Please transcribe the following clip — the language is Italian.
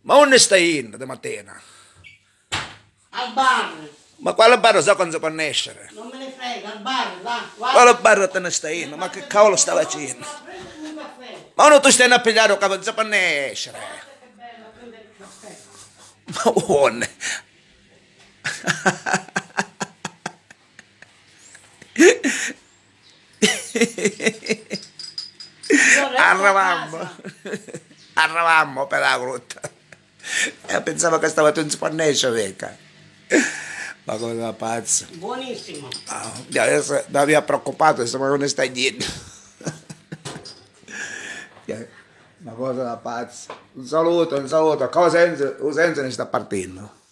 Ma onde stai in di mattina? Al bar. Ma quale bar so quando si conoscere? Non me ne frega, al bar, là. Quale bar te ne stai in? Ma che cavolo sta facendo? Prendimi un caffè. Ma non tu stai a pigliare che non si conoscere? Che bello, prendere il caffè. Ma onde? Arravammo per la grotta. E pensavo che stava in Spagnescia, vecchia. Ma cosa pazza. Buonissimo. Adesso mi aveva preoccupato, se non stai dietro. Una cosa da pazza. Un saluto, cosa senza ne sta partendo.